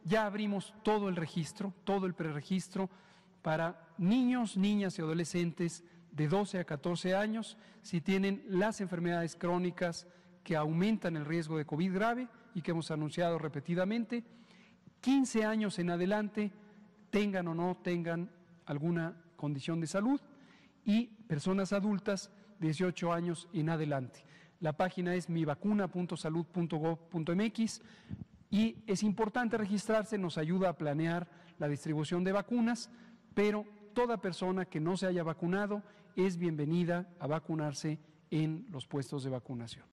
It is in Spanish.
ya abrimos todo el registro, todo el preregistro para niños, niñas y adolescentes de 12 a 14 años si tienen las enfermedades crónicas que aumentan el riesgo de COVID grave y que hemos anunciado repetidamente, 15 años en adelante, tengan o no tengan alguna condición de salud, y personas adultas 18 años en adelante. La página es mivacuna.salud.gov.mx y es importante registrarse, nos ayuda a planear la distribución de vacunas, pero toda persona que no se haya vacunado es bienvenida a vacunarse en los puestos de vacunación.